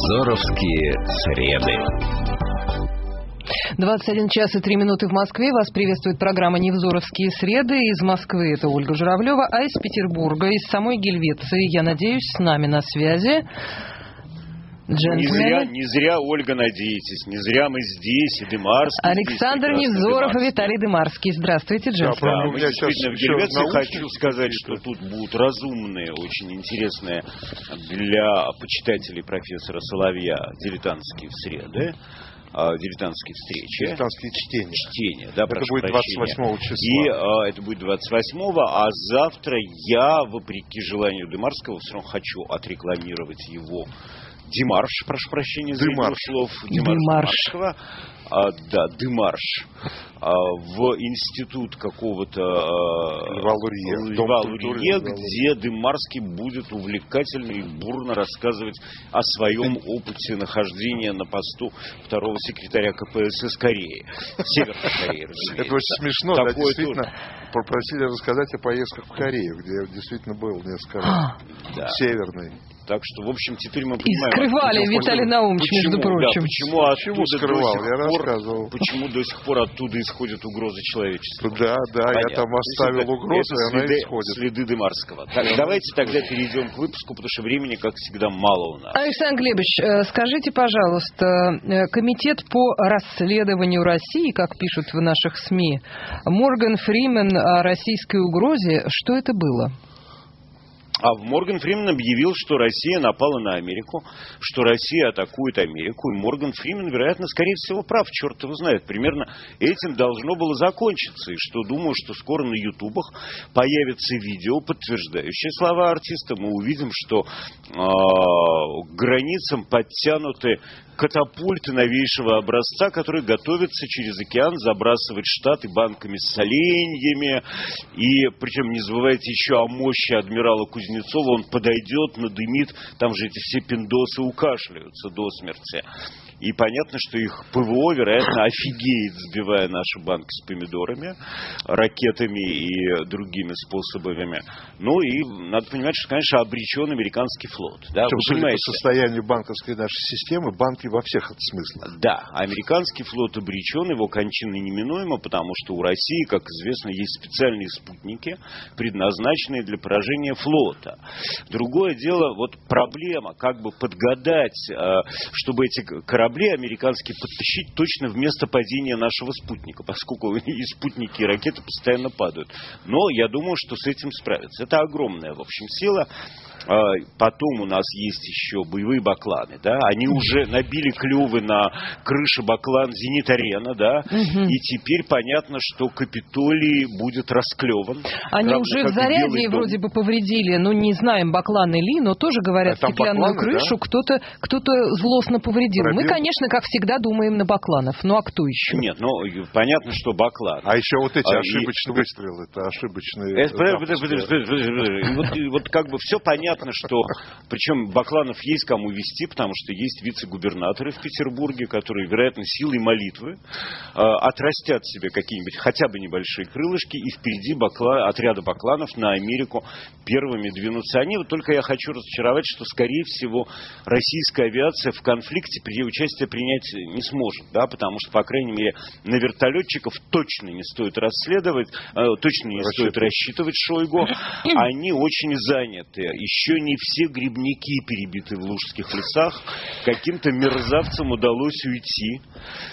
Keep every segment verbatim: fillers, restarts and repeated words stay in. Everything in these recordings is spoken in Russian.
Невзоровские среды. двадцать один час и три минуты в Москве. Вас приветствует программа «Невзоровские среды». Из Москвы это Ольга Журавлева, а из Петербурга, из самой Гельвеции, я надеюсь, с нами на связи. Не зря, не зря, Ольга, надеетесь. Не зря мы здесь, и Дымарский. Александр здесь, Невзоров и Виталий Дымарский. Здравствуйте, джентльмены. Да, да, мы действительно в Гельвеции. Хочу сказать, что тут будут разумные, очень интересные для почитателей профессора Соловья дилетантские среды. Дилетантские встречи. Дилетантские чтения. Чтения, да, это будет двадцать восьмого числа. И а, это будет двадцать восьмого, а завтра я, вопреки желанию Дымарского, все равно хочу отрекламировать его демарш, прошу прощения за игру слов. Демарш. А, да, демарш. А, в институт какого-то Льва Лурье, Льва Лурье, где Дымарский будет увлекательно и бурно рассказывать о своем опыте нахождения на посту второго секретаря ка пэ эс эс Кореи. Северной Кореи, разумеется. Это очень смешно, да, действительно. Попросили рассказать о поездках в Корею, где я действительно был несколько раз. Да. Северной. Так что, в общем, теперь мы и понимаем... скрывали Виталий Наумович, между прочим. Да, почему почему скрывал, я пор, рассказывал. Почему до сих пор оттуда исходят угрозы человечества? Да, да, Понятно. я там оставил это, угрозу, это и она следы, исходит. Следы Дымарского. Так, давайте тогда перейдем к выпуску, потому что времени, как всегда, мало у нас. Александр Глебович, скажите, пожалуйста, комитет по расследованию России, как пишут в наших СМИ, Морган Фримен о российской угрозе, что это было? А Морган Фримен объявил, что Россия напала на Америку, что Россия атакует Америку, и Морган Фримен, вероятно, скорее всего, прав, черт его знает. Примерно этим должно было закончиться, и что, думаю, что скоро на ютубах появится видео, подтверждающее слова артиста. Мы увидим, что э, к границам подтянуты катапульты новейшего образца, которые готовятся через океан забрасывать Штаты банками с соленьями. И причем не забывайте еще о мощи адмирала Кузнецова. Он подойдет, надымит, там же эти все пиндосы укашляются до смерти. И понятно, что их ПВО, вероятно, офигеет, сбивая наши банки с помидорами, ракетами и другими способами. Ну и надо понимать, что, конечно, обречен американский флот. Да? Причем, судя по состоянию банковской нашей системы, банки во всех смыслах. Да, американский флот обречен, его кончина неминуема, потому что у России, как известно, есть специальные спутники, предназначенные для поражения флота. Другое дело, вот проблема, как бы подгадать, чтобы эти корабли американские подтащить точно в место падения нашего спутника, поскольку и спутники, и ракеты постоянно падают. Но я думаю, что с этим справятся. Это огромная, в общем, сила. Потом у нас есть еще боевые бакланы, да, они уже набили клювы на крыше баклан «Зенит-арена», да, угу. И теперь понятно, что Капитолий будет расклеван. Они равно, уже в Зарядье вроде бы повредили, ну не знаем, бакланы ли, но тоже говорят, а стеклянную бакланы, крышу, да? кто-то, кто-то злостно повредил. Пробил. Мы, конечно, как всегда думаем на бакланов, ну а кто еще? Нет, ну понятно, что баклан. А еще вот эти а, ошибочные и... выстрелы, это ошибочные... Это, подожди, подожди, подожди, подожди. Вот, вот как бы все понятно. Понятно, что, причем бакланов есть кому вести, потому что есть вице-губернаторы в Петербурге, которые, вероятно, силой молитвы э, отрастят себе какие-нибудь хотя бы небольшие крылышки, и впереди бакла, отряда бакланов на Америку первыми двинутся. Они, вот только я хочу разочаровать, что, скорее всего, российская авиация в конфликте при участие принять не сможет, да, потому что, по крайней мере, на вертолетчиков точно не стоит расследовать, э, точно не Рассчитывать. стоит рассчитывать Шойгу, они очень заняты. Еще не все грибники перебиты в лужских лесах. Каким-то мерзавцам удалось уйти.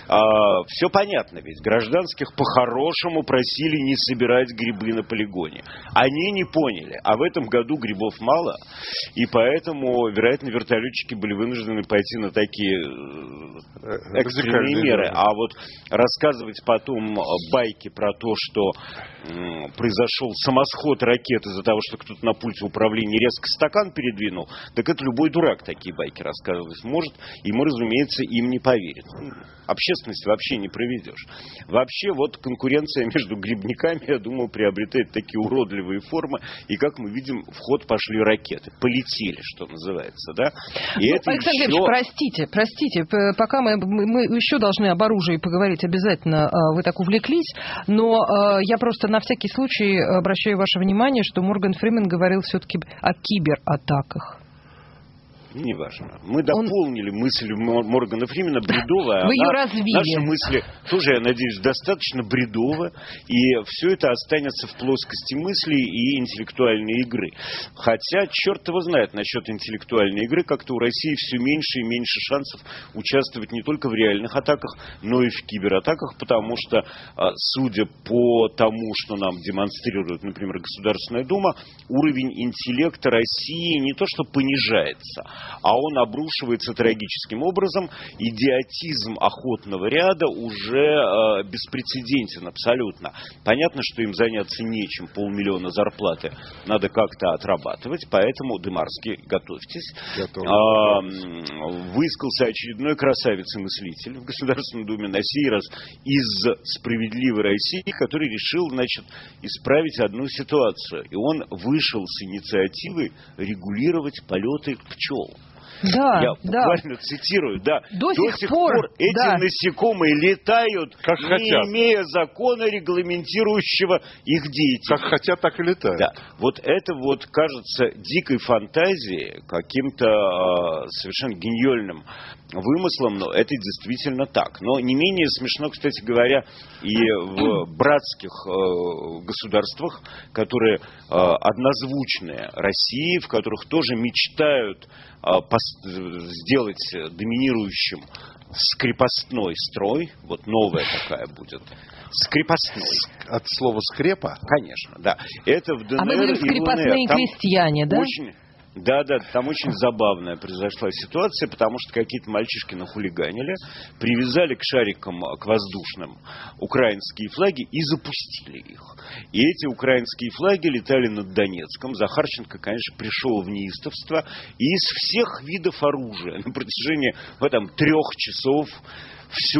А, все понятно, ведь гражданских по-хорошему просили не собирать грибы на полигоне. Они не поняли. А в этом году грибов мало. И поэтому, вероятно, вертолетчики были вынуждены пойти на такие экстренные меры. А вот рассказывать потом байки про то, что м, произошел самосход ракет из-за того, что кто-то на пульте управления резко стакан передвинул, так это любой дурак такие байки рассказывать может, и мы, разумеется, им не поверим. Общественность вообще не проведешь. Вообще, вот конкуренция между грибниками, я думаю, приобретает такие уродливые формы, и, как мы видим, в ход пошли ракеты. Полетели, что называется, да? И ну, это Александр еще... Ильич, простите, простите, пока мы, мы еще должны об оружии поговорить обязательно, вы так увлеклись, но я просто на всякий случай обращаю ваше внимание, что Морган Фримен говорил все-таки о кибератаках. Неважно. Мы дополнили Он... мысль Моргана Фримена бредовая. Вы ее развили. Наши мысли тоже, я надеюсь, достаточно бредовы. И все это останется в плоскости мыслей и интеллектуальной игры. Хотя, черт его знает насчет интеллектуальной игры. Как-то у России все меньше и меньше шансов участвовать не только в реальных атаках, но и в кибератаках. Потому что, судя по тому, что нам демонстрирует, например, Государственная Дума, уровень интеллекта России не то что понижается, а он обрушивается трагическим образом. Идиотизм охотного ряда уже э, беспрецедентен абсолютно. Понятно, что им заняться нечем, полмиллиона зарплаты надо как-то отрабатывать, поэтому, Дымарский, готовьтесь. А, выискался очередной красавец и мыслитель в Государственной Думе, на сей раз из «Справедливой России», который решил, значит, исправить одну ситуацию. И он вышел с инициативой регулировать полеты пчел. Да, Я да. буквально цитирую, да. До, До сих, сих пор, пор эти да. насекомые летают, как не хотят. имея закона, регламентирующего их деятельность. Как хотят, так и летают. Да. Вот это вот кажется дикой фантазией, каким-то э, совершенно гениальным вымыслом, но это действительно так. Но не менее смешно, кстати говоря, и в братских э, государствах, которые э, однозвучные России, в которых тоже мечтают э, пос- сделать доминирующим скрепостной строй, вот новая такая будет, скрепостной. От слова скрепа? Конечно, да. Это в ДНР а мы будем и скрепостные ЛНР. Там крестьяне, да? Очень... Да, да, там очень забавная произошла ситуация, потому что какие-то мальчишки нахулиганили, привязали к шарикам, к воздушным, украинские флаги и запустили их. И эти украинские флаги летали над Донецком. Захарченко, конечно, пришел в неистовство. И из всех видов оружия на протяжении в этом трех часов все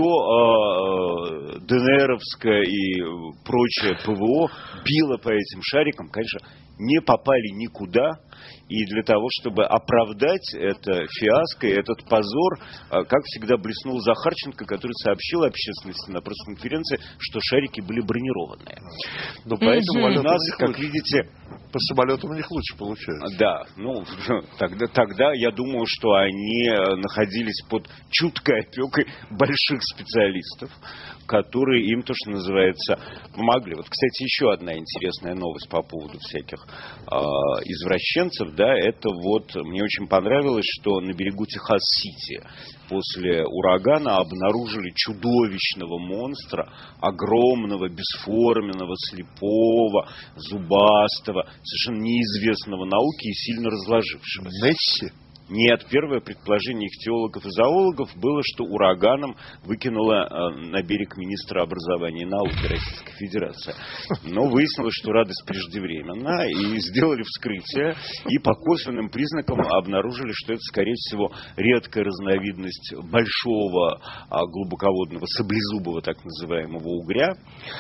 э, ДНРовское и прочее ПВО било по этим шарикам, конечно, не попали никуда. И для того, чтобы оправдать это фиаско, этот позор, как всегда блеснул Захарченко, который сообщил общественности на пресс-конференции, что шарики были бронированные. Но поэтому у нас, как видите... По самолетам у них лучше получается. Да, ну, тогда, тогда я думаю, что они находились под чуткой опекой больших специалистов, которые им, то, что называется, помогли. Вот, кстати, еще одна интересная новость по поводу всяких э, извращенцев, да, это вот, мне очень понравилось, что на берегу Техас-Сити после урагана обнаружили чудовищного монстра, огромного, бесформенного, слепого, зубастого, совершенно неизвестного науке и сильно разложившегося. Несси? Нет, первое предположение ихтиологов и зоологов было, что ураганом выкинула э, на берег министра образования и науки Российской Федерации. Но выяснилось, что радость преждевременна, и сделали вскрытие, и по косвенным признакам обнаружили, что это, скорее всего, редкая разновидность большого э, глубоководного саблезубого, так называемого, угря.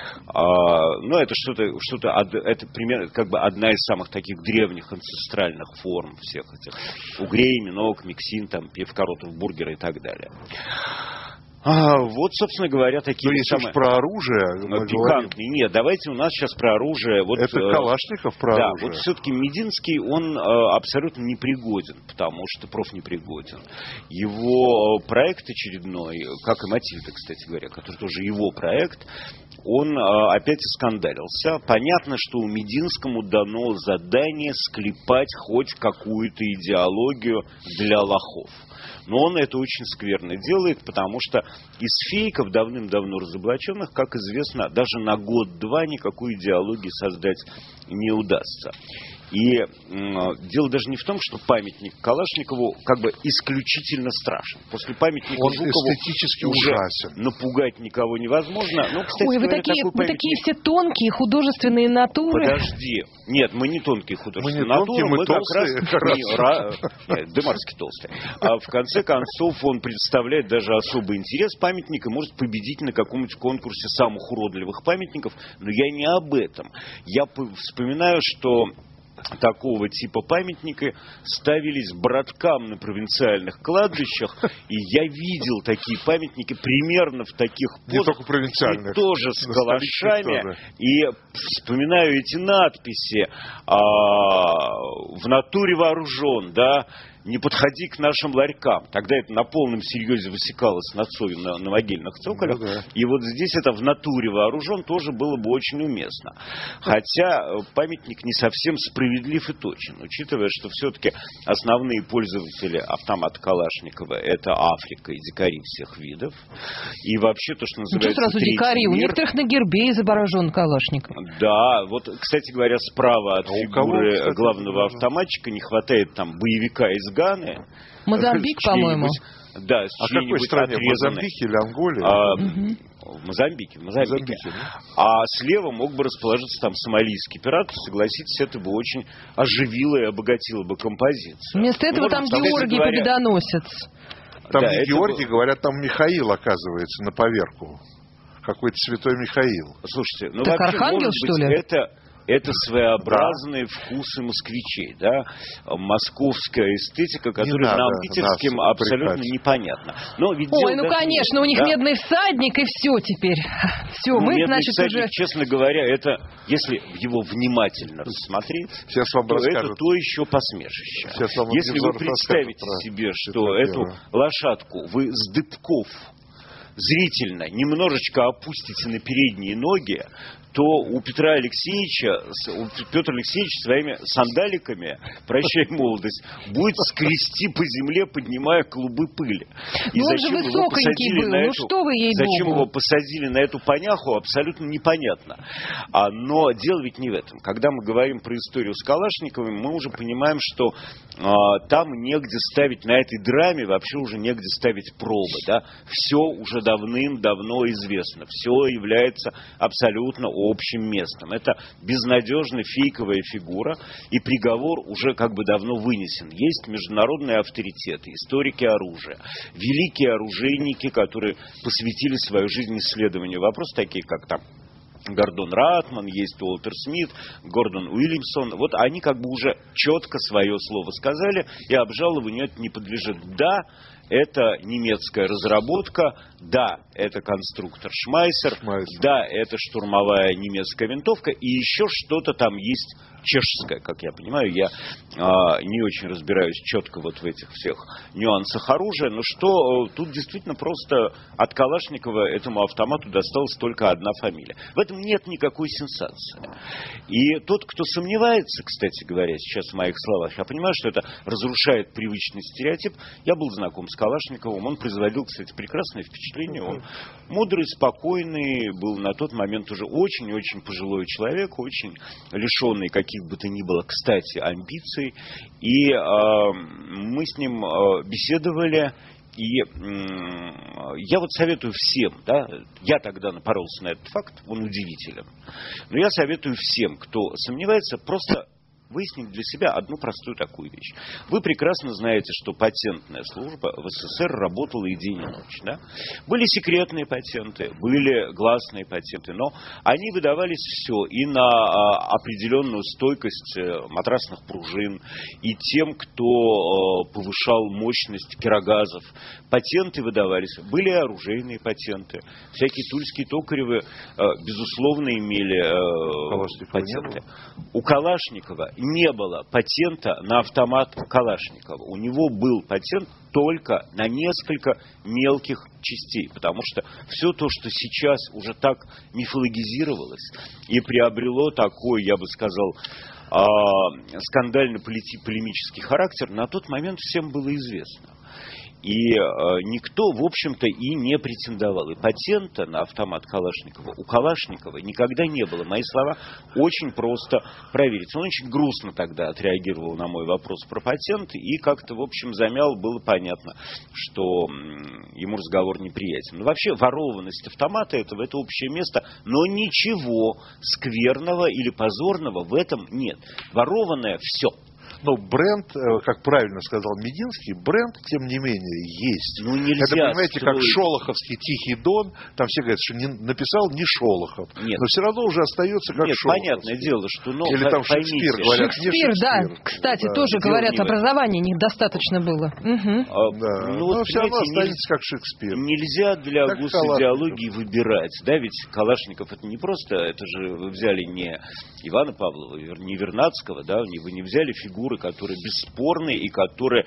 А, но это что-то, что-то, это примерно как бы одна из самых таких древних анцестральных форм всех этих угрей, минок, миксин, там, пивкоротов, бургеры и так далее. А, вот, собственно говоря, такие... Ну, если самые... уж про оружие... Но пикантные. Нет, давайте у нас сейчас про оружие. Вот, это э, Калашников про да, оружие. вот все-таки Мединский, он э, абсолютно непригоден, потому что профнепригоден. Его проект очередной, как и Матильда, кстати говоря, который тоже его проект, он э, опять оскандалился. Понятно, что у Мединскому дано задание склепать хоть какую-то идеологию для лохов. Но он это очень скверно делает, потому что из фейков, давным-давно разоблаченных, как известно, даже на год-два никакой идеологии создать не удастся. И э, дело даже не в том, что памятник Калашникову как бы исключительно страшен. После памятника он Жукову эстетически уже ужасен. Напугать никого невозможно. Но, кстати, Ой, вы говоря, такие, такой вы памятник... такие все тонкие, художественные натуры. Подожди. Нет, мы не тонкие художественные мы не тонкие, натуры, мы мы толстые. как раз... Не, ра... Нет, Дымарский толстый. А в конце концов он представляет даже особый интерес памятника, может победить на каком-нибудь конкурсе самых уродливых памятников. Но я не об этом. Я вспоминаю, что такого типа памятники ставились браткам на провинциальных кладбищах, и я видел такие памятники примерно в таких позах, не только провинциальных, тоже с калашами, тоже. И вспоминаю эти надписи а, в натуре вооружен, да, не подходи к нашим ларькам. Тогда это на полном серьезе высекалось на Цове, на, на могильных цоколях. Ну, да. И вот здесь это в натуре вооружен тоже было бы очень уместно. Хотя памятник не совсем справедлив и точен, учитывая, что все-таки основные пользователи автомата Калашникова это Африка и дикари всех видов. И вообще то, что называется... Ну, что сразу дикари? Мир... У некоторых на гербе изображен Калашников. Да, вот, кстати говоря, справа от а фигуры кого, главного автоматчика не хватает там боевика из Ганы. Мозамбик, по-моему. Да, с а какой стране? Мозамбик или Анголе? А, угу. В Мозамбике. В Мозамбике. Мозамбике да? А слева мог бы расположиться там сомалийский пират. Согласитесь, это бы очень оживило и обогатило бы композицию. Вместо этого там Георгий говоря... Победоносец. Там да, не Георгий, был... говорят, там Михаил, оказывается, на поверку. Какой-то святой Михаил. Слушайте, ну так вообще, Архангел, может что быть, ли? это... Это своеобразные да. вкусы москвичей, да, московская эстетика, которая нам, питерским, абсолютно непонятна. Но ведь Ой, ну конечно, нет, у них да? медный всадник и все теперь. Все, ну, мы, медный значит, всадник, уже... честно говоря, это, если его внимательно рассмотреть, вам то расскажут. это то еще посмешище. Если вы представите себе, что эту дело. лошадку вы с дыбков зрительно немножечко опустите на передние ноги, то у Петра Алексеевича, у Петр Алексеевич своими сандаликами, прощай молодость, будет скрести по земле, поднимая клубы пыли. И зачем его посадили был. на ну, эту, что вы ей зачем Богу? его посадили на эту поняху, абсолютно непонятно. А, но дело ведь не в этом. Когда мы говорим про историю с Калашниковым, мы уже понимаем, что а, там негде ставить, на этой драме вообще уже негде ставить пробы. Да? Все уже давным-давно известно. Все является абсолютно общим местом. Это безнадежно фейковая фигура, и приговор уже как бы давно вынесен. Есть международные авторитеты, историки оружия, великие оружейники, которые посвятили свою жизнь исследованию вопросов, такие как там Гордон Ратман, есть Уолтер Смит, Гордон Уильямсон. Вот они как бы уже четко свое слово сказали, и обжалованию это не подлежит. Да, это немецкая разработка, да, это конструктор Шмайсер, Шмайсер, да, это штурмовая немецкая винтовка, и еще что-то там есть чешское, как я понимаю. Я а, не очень разбираюсь четко вот в этих всех нюансах оружия, но что тут действительно просто от Калашникова этому автомату досталась только одна фамилия. В этом нет никакой сенсации. И тот, кто сомневается, кстати говоря, сейчас в моих словах, я понимаю, что это разрушает привычный стереотип. Я был знаком с Калашниковым, он производил, кстати, прекрасное впечатление. Он мудрый, спокойный, был на тот момент уже очень-очень пожилой человек, очень лишенный каких бы то ни было, кстати, амбиций. И э, мы с ним э, беседовали. И э, я вот советую всем, да, я тогда напоролся на этот факт, он удивителен, но я советую всем, кто сомневается, просто выяснить для себя одну простую такую вещь. Вы прекрасно знаете, что патентная служба в СССР работала и день, и ночь. Да? Были секретные патенты, были гласные патенты, но они выдавались все и на а, определенную стойкость матрасных пружин, и тем, кто а, повышал мощность кирогазов. Патенты выдавались, были оружейные патенты. Всякие Тульские, Токаревы, а, безусловно, имели а, патенты. У Калашникова не было патента на автомат Калашникова. У него был патент только на несколько мелких частей, потому что все то, что сейчас уже так мифологизировалось и приобрело такой, я бы сказал, скандально-полемический характер, на тот момент всем было известно. И э, никто, в общем-то, и не претендовал. И патента на автомат Калашникова у Калашникова никогда не было. Мои слова очень просто проверить. Он очень грустно тогда отреагировал на мой вопрос про патент, и как-то, в общем, замял, было понятно, что м, ему разговор неприятен. Но вообще ворованность автомата этого, это общее место, но ничего скверного или позорного в этом нет. Ворованное все. Но бренд, как правильно сказал Мединский, бренд, тем не менее, есть. Ну, нельзя это, понимаете, строить. Как шолоховский Тихий Дон, там все говорят, что не, написал не Шолохов. Нет. Но все равно уже остается как Нет, Шолохов. понятное дело, что... Ну, или там поймите, Шекспир, говорят, Шекспир, не Шекспир. да, кстати, да. тоже говорят, образования не достаточно было. Угу. А, да. ну, Но вот, все равно останется нельзя, как Шекспир. Нельзя для как госидеологии выбирать. Да, ведь Калашников это не просто, это же вы взяли не Ивана Павлова, не Вернадского, да, вы не взяли фигуры, которые бесспорны и которые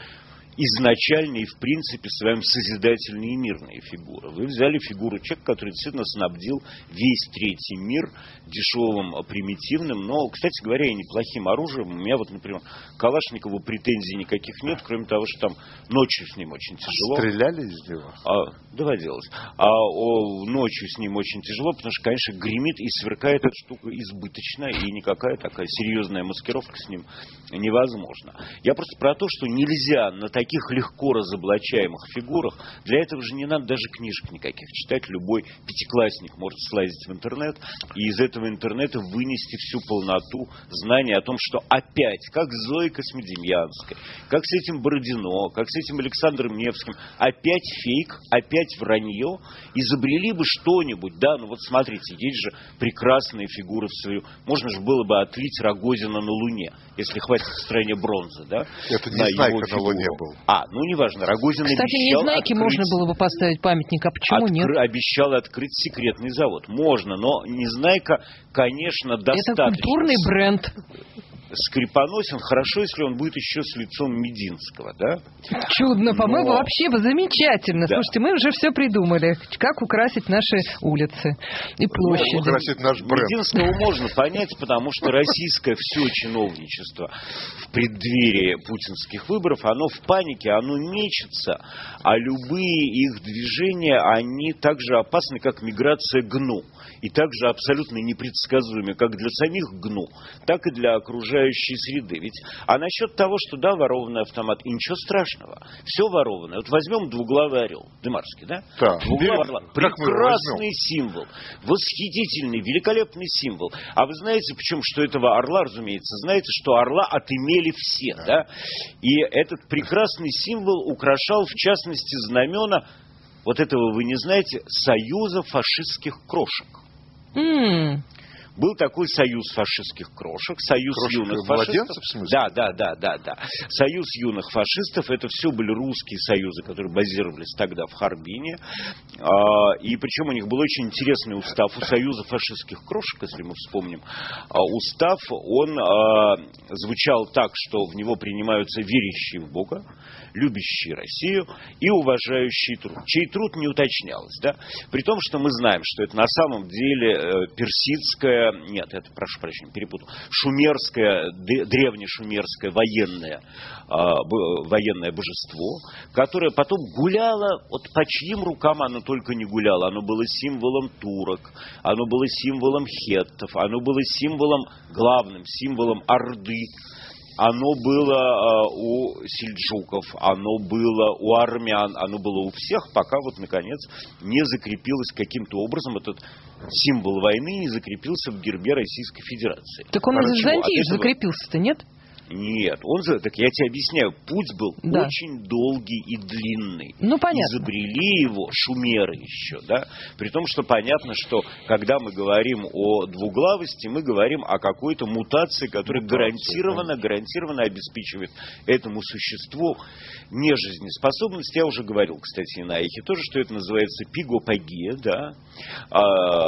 изначальные, в принципе, своем созидательные и мирные фигуры. Вы взяли фигуру человека, который действительно снабдил весь третий мир дешевым, примитивным, но, кстати говоря, и неплохим оружием. У меня вот, например, к Калашникову претензий никаких нет, кроме того, что там ночью с ним очень тяжело. Стреляли из него? А, доводилось. А о, ночью с ним очень тяжело, потому что, конечно, гремит и сверкает эта штука избыточно, и никакая такая серьезная маскировка с ним невозможна. Я просто про то, что нельзя на таких легко разоблачаемых фигурах, для этого же не надо даже книжек никаких читать, любой пятиклассник может слазить в интернет и из этого интернета вынести всю полноту знания о том, что опять, как с Зоей Космодемьянской, как с этим Бородино, как с этим Александром Невским, опять фейк, опять вранье, изобрели бы что-нибудь, да, ну вот смотрите, есть же прекрасные фигуры в свою, можно же было бы отлить Рогозина на Луне, если хватит в стране бронзы, да? Это Незнайка на Луне был. А, ну неважно, Рогозин Кстати, обещал Незнайке открыть... можно было бы поставить памятник, а почему Откры... нет? Обещал открыть секретный завод. Можно, но Незнайка, конечно, достаточно... Это культурный бренд. Скрипоносен, хорошо, если он будет еще с лицом Мединского, да? Чудно, по-моему, Но... вообще бы замечательно. Да. Слушайте, мы уже все придумали, как украсить наши улицы и площади. Ну, украсить наш бренд. Мединского можно понять, потому что российское все чиновничество в преддверии путинских выборов, оно в панике, оно мечется, а любые их движения, они так же опасны, как миграция ГНУ. И также абсолютно непредсказуемы как для самих ГНУ, так и для окружающей среды. Ведь, а насчет того, что да, ворованный автомат, и ничего страшного, все ворованное. Вот возьмем двуглавый орел, Дымарский, да? Да. Двуглавый орел. Прекрасный символ, восхитительный, великолепный символ. А вы знаете, причем, что этого орла, разумеется, знаете, что орла отымели все, да? да? И этот прекрасный символ украшал, в частности, знамена, вот этого вы не знаете, Союза фашистских крошек. Mm. Был такой союз фашистских крошек, союз Крошек юных младенцев, фашистов. в смысле? Да, да, да, да, да. Союз юных фашистов, это все были русские союзы, которые базировались тогда в Харбине. И причем у них был очень интересный устав у союза фашистских крошек, если мы вспомним. Устав, он звучал так, что в него принимаются верящие в Бога, любящие Россию и уважающие труд. Чей труд не уточнялось, да? При том, что мы знаем, что это на самом деле персидская, нет, это, прошу прощения, перепутал, шумерское, древнешумерское военное, военное божество, которое потом гуляло, вот по чьим рукам оно только не гуляло, оно было символом турок, оно было символом хеттов, оно было символом, главным символом Орды. Оно было э, у сельджуков, оно было у армян, оно было у всех, пока вот, наконец, не закрепилось каким-то образом, этот символ войны не закрепился в гербе Российской Федерации. Так он из Византии этого... закрепился-то, нет? Нет, он, так я тебе объясняю, путь был да. очень долгий и длинный. Ну, понятно. Изобрели его шумеры еще, да, при том, что понятно, что когда мы говорим о двуглавости, мы говорим о какой-то мутации, которая Мутация, гарантированно, да. гарантированно обеспечивает этому существу нежизнеспособность. Я уже говорил, кстати, на эхе тоже, что это называется пигопагия, да, а,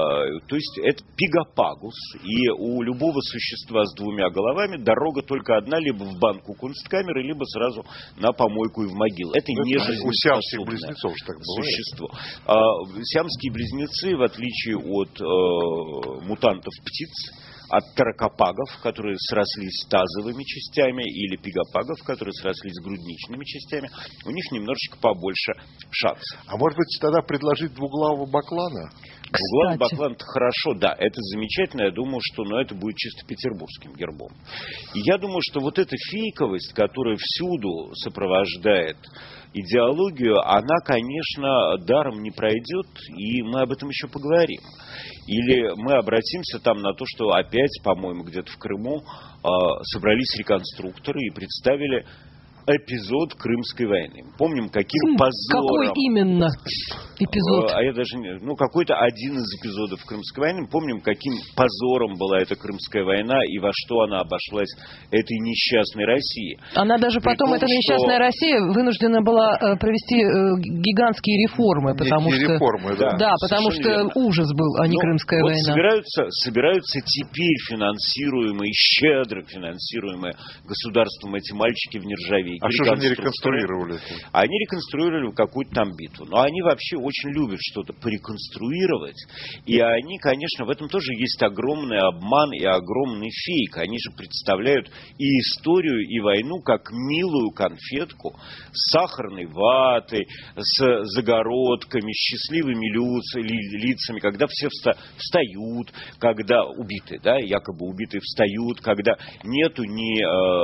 то есть это пигопагус, и у любого существа с двумя головами дорога только одна, либо в банку кунсткамеры, либо сразу на помойку и в могилу. Это не жизнеспособное существо. А, сиамские близнецы, в отличие от э, мутантов птиц, от таракопагов, которые срослись с тазовыми частями, или пигопагов, которые срослись с грудничными частями, у них немножечко побольше шансов. А может быть, тогда предложить двуглавого баклана? Двуглавый баклан — это хорошо, да, это замечательно. Я думаю, что но это будет чисто петербургским гербом. И я думаю, что вот эта фейковость, которая всюду сопровождает идеологию, она, конечно, даром не пройдет, и мы об этом еще поговорим. Или мы обратимся там на то, что опять, по-моему, где-то в Крыму э, собрались реконструкторы и представили эпизод Крымской войны. Помним, каким позором... Какой именно эпизод? А я даже не... Ну, какой-то один из эпизодов Крымской войны. Помним, каким позором была эта Крымская война и во что она обошлась этой несчастной России. Она даже При потом, том, эта несчастная что... Россия, вынуждена была э, провести э, гигантские реформы, потому Некие что... реформы, да. Да, потому что верно. Ужас был, а не Но Крымская вот война. Собираются, собираются теперь финансируемые, щедро финансируемые государством эти мальчики в нержавейке армии. А что же они реконструировали? Они реконструировали какую-то там битву. Но они вообще очень любят что-то пореконструировать. И они, конечно, в этом тоже есть огромный обман и огромный фейк. Они же представляют и историю, и войну как милую конфетку с сахарной ватой, с загородками, счастливыми лицами, когда все встают, когда убитые, да, якобы убитые встают, когда нету ни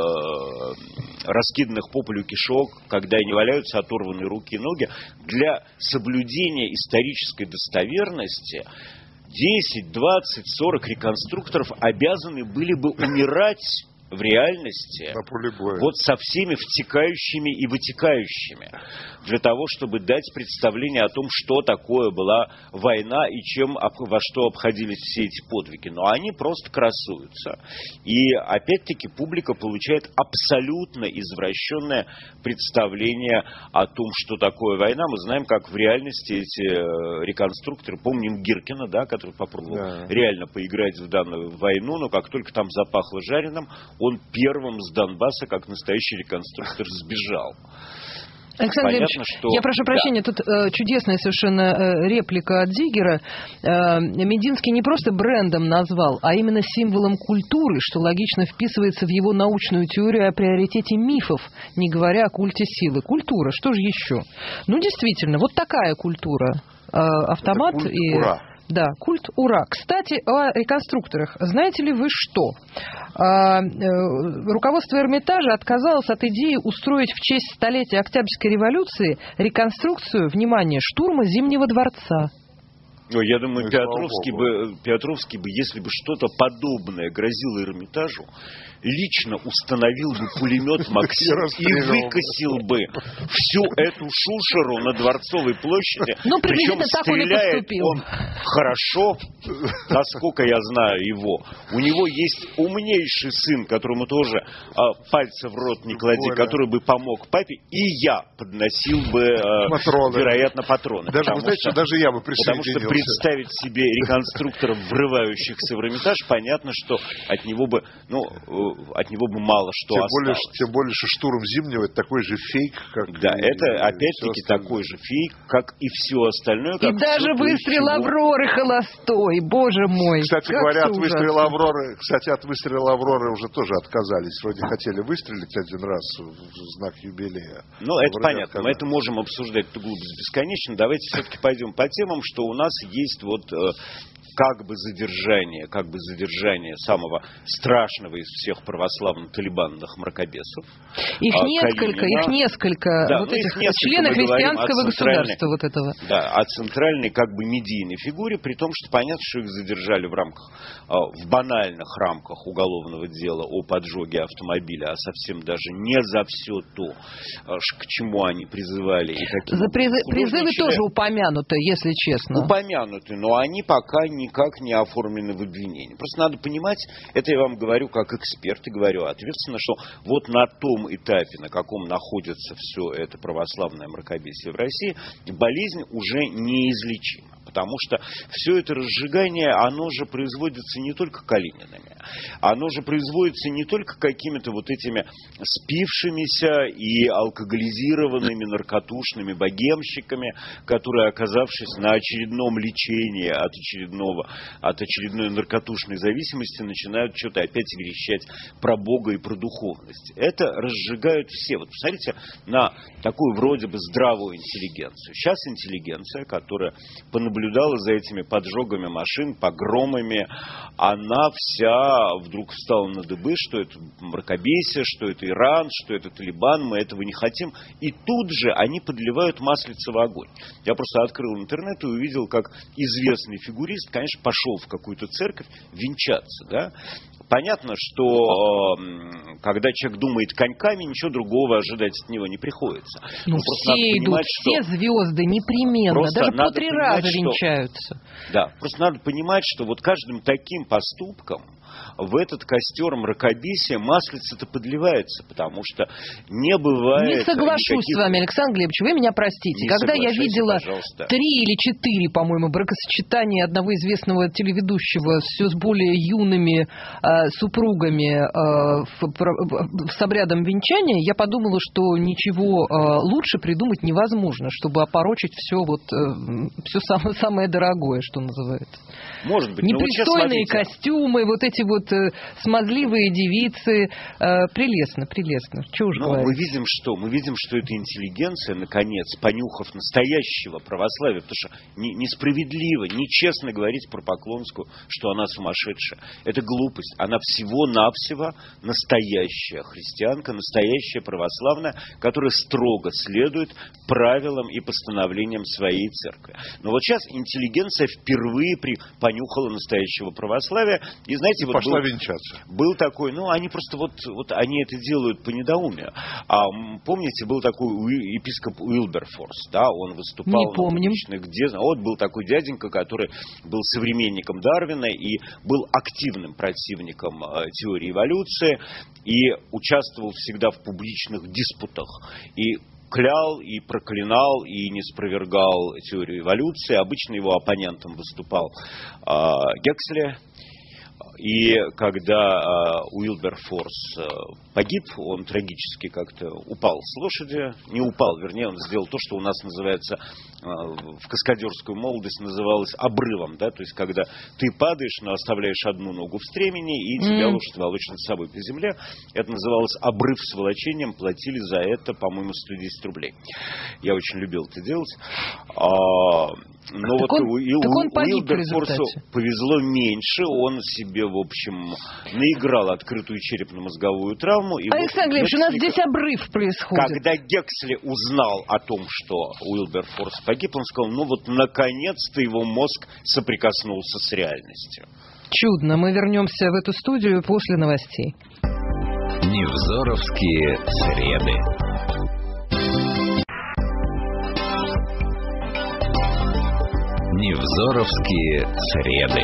э, раскиданных по полю кишок, когда не валяются оторванные руки и ноги. Для соблюдения исторической достоверности десять, двадцать, сорок реконструкторов обязаны были бы умирать в реальности вот со всеми втекающими и вытекающими, для того, чтобы дать представление о том, что такое была война и чем, во что обходились все эти подвиги. Но они просто красуются. И опять-таки публика получает абсолютно извращенное представление о том, что такое война. Мы знаем, как в реальности эти реконструкторы, помним Гиркина, да, который попробовал да. реально поиграть в данную войну, но как только там запахло жареным, он первым с Донбасса, как настоящий реконструктор, сбежал. Александр Понятно, Ильич, что... я прошу прощения, да. тут э, чудесная совершенно э, реплика от Зигера. Э, Мединский не просто брендом назвал, а именно символом культуры, что логично вписывается в его научную теорию о приоритете мифов, не говоря о культе силы. Культура, что же еще? Ну, действительно, вот такая культура. Э, автомат Это культ и... ура. Да, культ ура. Кстати, о реконструкторах. Знаете ли вы что? А, э, руководство Эрмитажа отказалось от идеи устроить в честь столетия Октябрьской революции реконструкцию, внимание, штурма Зимнего дворца. Ну, я думаю, ну, Петровский бы, Петровский бы, если бы что-то подобное грозило Эрмитажу, лично установил бы пулемет «Максим» и выкосил бы всю эту шушеру на Дворцовой площади. Ну, причем стреляет он, он хорошо, насколько я знаю его. У него есть умнейший сын, которому тоже а, пальца в рот не клади, который бы помог папе, и я подносил бы, а, вероятно, патроны. Даже, вы знаете, что, даже я бы присоединился. Потому что представить себе реконструкторов, врывающихся в Эрмитаж, понятно, что от него бы, ну, от него бы мало что тем осталось. Более, тем более, что штурм Зимнего — это такой же фейк, как да, и, это опять-таки такой же фейк, как и все остальное. И даже выстрел Авроры холостой, боже мой. Кстати говоря, от выстрела Авроры, кстати, от выстрела Авроры уже тоже отказались. Вроде хотели выстрелить один раз в знак юбилея. Ну, это понятно. Отказались. Мы это можем обсуждать эту глупость бесконечно. Давайте все-таки пойдем по темам, что у нас есть вот... как бы задержание, как бы задержание самого страшного из всех православно-талибанных мракобесов. Их а, несколько, Калинина. их несколько, да, вот ну, этих несколько, членов христианского государства вот этого. Да, о центральной как бы медийной фигуре, при том, что понятно, что их задержали в рамках, в банальных рамках уголовного дела о поджоге автомобиля, а совсем даже не за все то, к чему они призывали. И за призы, призывы тоже упомянуты, если честно. Упомянуты, но они пока не никак не оформлены в обвинении. Просто надо понимать, это я вам говорю как эксперт и говорю ответственно, что вот на том этапе, на каком находится все это православное мракобесие в России, болезнь уже неизлечима. Потому что все это разжигание, оно же производится не только Калининами, оно же производится не только какими-то вот этими спившимися и алкоголизированными наркотушными богемщиками, которые, оказавшись на очередном лечении от очередного, от очередной наркотушной зависимости, начинают что-то опять верещать про Бога и про духовность. Это разжигают все. Вот посмотрите на такую вроде бы здравую интеллигенцию. Сейчас интеллигенция, которая понаблюдала наблюдала за этими поджогами машин, погромами, она вся вдруг встала на дыбы, что это мракобесие, что это Иран, что это Талибан, мы этого не хотим. И тут же они подливают маслица в огонь. Я просто открыл интернет и увидел, как известный фигурист, конечно, пошел в какую-то церковь венчаться, да. Понятно, что э, когда человек думает коньками, ничего другого ожидать от него не приходится. Ну, все идут, понимать, все звезды непременно, даже по три раза венчаются. Да, просто надо понимать, что вот каждым таким поступком в этот костер мракобесия маслица-то подливается, потому что не бывает... Не соглашусь никаких... с вами, Александр Глебович, вы меня простите. Не Когда я видела пожалуйста. три или четыре, по-моему, бракосочетания одного известного телеведущего все с более юными э, супругами э, в, с обрядом венчания, я подумала, что ничего э, лучше придумать невозможно, чтобы опорочить все, вот, э, все самое, самое дорогое, что называется. Может быть. Непристойные вот костюмы, вот эти вот э, смазливые девицы. Э, прелестно, прелестно. Чего уж говорить. Мы видим, что? Мы видим, что эта интеллигенция, наконец, понюхав настоящего православия, потому что не, несправедливо, нечестно говорить про Поклонскую, что она сумасшедшая. Это глупость. Она всего-навсего настоящая христианка, настоящая православная, которая строго следует правилам и постановлениям своей церкви. Но вот сейчас интеллигенция впервые при... понюхала настоящего православия. И, знаете, вот пошла был, венчаться. Был такой, ну, они просто вот, вот они это делают по недоумию. А помните, был такой епископ Уилберфорс, да, он выступал... Не помним. Где, вот был такой дяденька, который был современником Дарвина и был активным противником э, теории эволюции и участвовал всегда в публичных диспутах. И клял и проклинал и не спровергал теорию эволюции. Обычно его оппонентом выступал э, Гексли. И когда э, Уилберфорс э, погиб, он трагически как-то упал с лошади. Не упал, вернее, он сделал то, что у нас называется, э, в каскадерскую молодость называлось обрывом. Да? То есть, когда ты падаешь, но оставляешь одну ногу в стремени, и тебя mm. лошадь волочит с собой по земле. Это называлось обрыв с волочением. Платили за это, по-моему, сто десять рублей. Я очень любил это делать. А, но так вот он, у, так у, он погиб Уилберфорсу повезло меньше. Он себе, в общем, наиграл открытую черепно-мозговую травму. И Александр Глебович, у нас здесь обрыв происходит. Когда Гексли узнал о том, что Уилберфорс погиб, он сказал, ну вот наконец-то его мозг соприкоснулся с реальностью. Чудно. Мы вернемся в эту студию после новостей. Невзоровские среды. Невзоровские среды.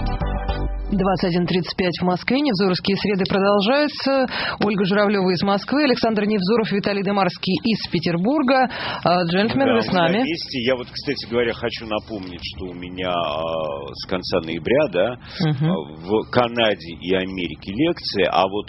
двадцать один тридцать пять в Москве. Невзоровские среды продолжаются. Ольга Журавлева из Москвы, Александр Невзоров, Виталий Демарский из Петербурга. Джентльмены, да, вы с нами. Вместе. Я вот, кстати говоря, хочу напомнить, что у меня э, с конца ноября, да, угу. э, в Канаде и Америке лекции, а вот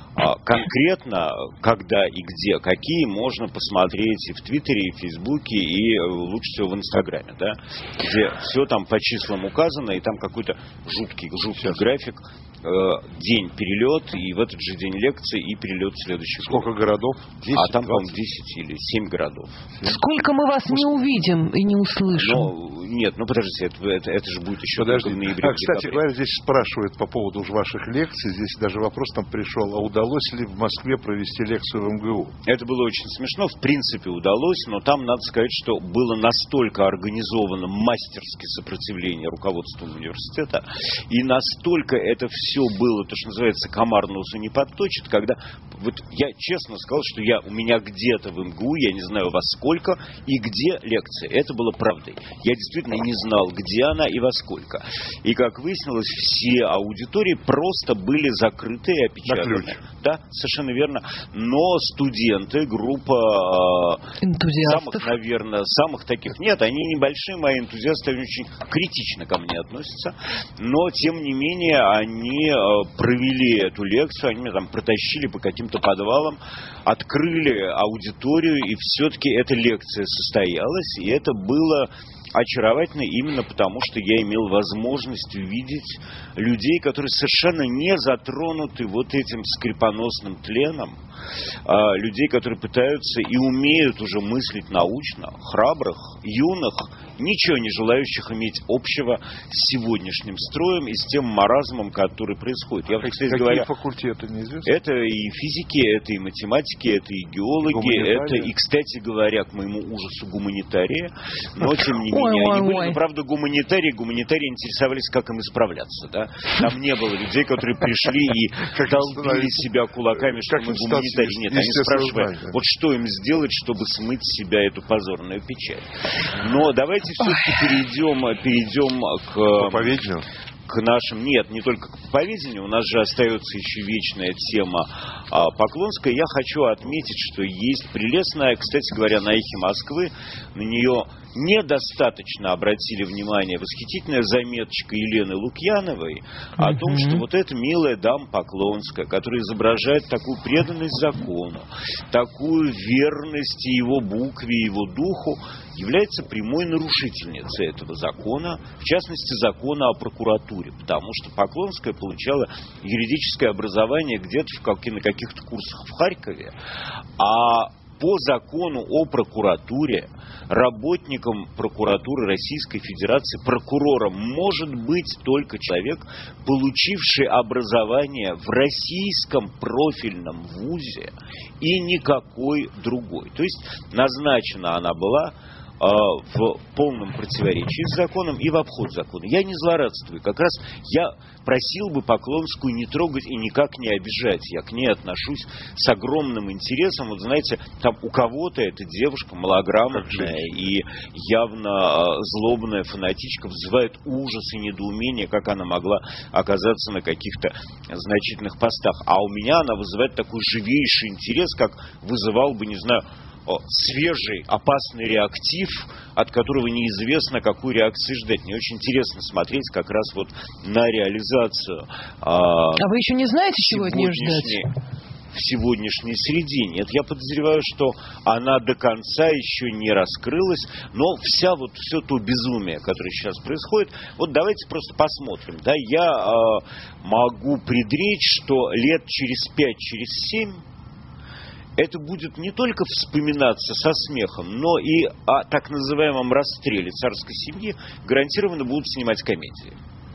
конкретно, когда и где, какие, можно посмотреть и в Твиттере, и в Фейсбуке, и лучше всего в Инстаграме, да, где все там по числам указано, и там какой-то жуткий, жуткий график, э, день перелет, и в этот же день лекции, и перелет в следующий. Сколько год. городов? десять, а там, по-моему, десять или семь городов. Сколько мы вас не увидим и не услышим? Но, нет, ну подождите, это, это, это же будет еще Подожди. в ноябре. А, кстати говоря, здесь спрашивают по поводу уж ваших лекций, здесь даже вопрос там пришел, а удалось ли в Москве провести лекцию в эм гэ у? Это было очень смешно, в принципе удалось, но там, надо сказать, что было настолько организовано мастерски сопротивление руководством университета, и настолько это все было, то, что называется, комар носу не подточит, когда, вот я честно сказал, что я, у меня где-то в эм гэ у, я не знаю во сколько, и где лекция, это было правдой. Я действительно не знал, где она и во сколько. И, как выяснилось, все аудитории просто были закрыты и опечатаны. Да, совершенно верно. Но студенты, группа энтузиастов, самых, наверное, самых таких, нет, они небольшие, мои энтузиасты, они очень критично ко мне относятся, но, тем не менее, они провели эту лекцию, они меня там протащили по каким-то подвалам, открыли аудиторию, и все-таки эта лекция состоялась, и это было очаровательно именно потому, что я имел возможность увидеть людей, которые совершенно не затронуты вот этим скрипоносным тленом, а, людей, которые пытаются и умеют уже мыслить научно, храбрых, юных, ничего не желающих иметь общего с сегодняшним строем и с тем маразмом, который происходит. Я, кстати Какие говоря, факультеты, неизвестно? Это и физики, это и математики, это и геологи, это и, кстати говоря, к моему ужасу, гуманитарии, но, тем не менее, ой, они ой, были, ой. но, правда, гуманитарии, гуманитарии интересовались, как им исправляться, да? Там не было людей, которые пришли и долбили себя кулаками, что мы гуманитарии. Нет, они спрашивают, вот что им сделать, чтобы смыть с себя эту позорную печать. Но давайте все-таки перейдем, перейдем к... Проповедью. к нашим... Нет, не только к Поповедению, у нас же остается еще вечная тема а, Поклонская. Я хочу отметить, что есть прелестная, кстати говоря, на «Эхе Москвы», на нее недостаточно обратили внимание, восхитительная заметочка Елены Лукьяновой о том, mm-hmm. что вот эта милая дама Поклонская, которая изображает такую преданность закону, такую верность его букве, его духу, является прямой нарушительницей этого закона, в частности, закона о прокуратуре, потому что Поклонская получала юридическое образование где-то в как- на каких-то курсах в Харькове, а по закону о прокуратуре работником прокуратуры Российской Федерации, прокурором, может быть только человек, получивший образование в российском профильном вузе и никакой другой. То есть назначена она была в полном противоречии с законом и в обход закона. Я не злорадствую. Как раз я просил бы Поклонскую не трогать и никак не обижать. Я к ней отношусь с огромным интересом. Вот знаете, там у кого-то эта девушка малограмотная и явно злобная фанатичка вызывает ужас и недоумение, как она могла оказаться на каких-то значительных постах. А у меня она вызывает такой живейший интерес, как вызывал бы, не знаю, свежий, опасный реактив, от которого неизвестно, какую реакцию ждать. Мне очень интересно смотреть как раз вот на реализацию. А, а вы еще не знаете, чего от нее ждать? В сегодняшней среде. Нет, я подозреваю, что она до конца еще не раскрылась, но вся вот все то безумие, которое сейчас происходит, вот давайте просто посмотрим. Да, я э, могу предречь, что лет через пять, через семь это будет не только вспоминаться со смехом, но и о так называемом расстреле царской семьи гарантированно будут снимать комедии.